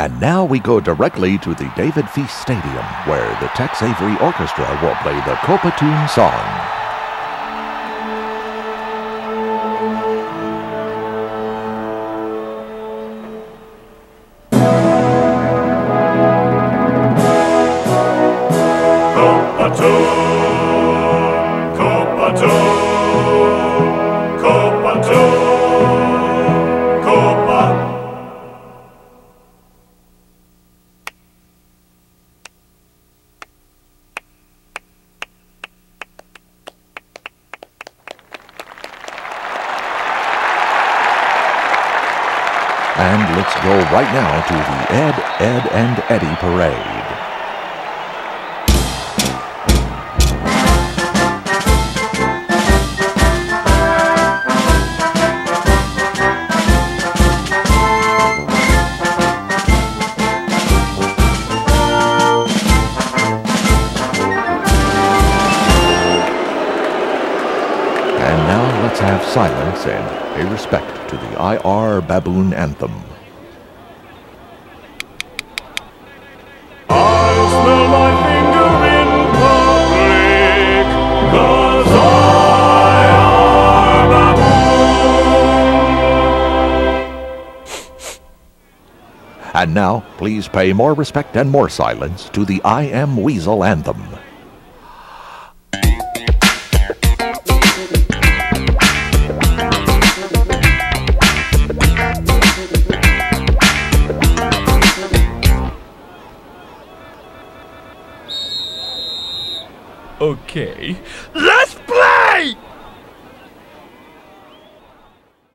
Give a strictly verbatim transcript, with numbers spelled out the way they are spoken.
And now we go directly to the David Feast Stadium, where the Tex Avery Orchestra will play the Copatoon song. And let's go right now to the Ed, Ed, and Eddie Parade. And now let's have silence and pay respect to the I R Baboon Anthem. I smell my finger in public, 'cause I are baboon. And now, please pay more respect and more silence to the I Am Weasel Anthem. Okay, let's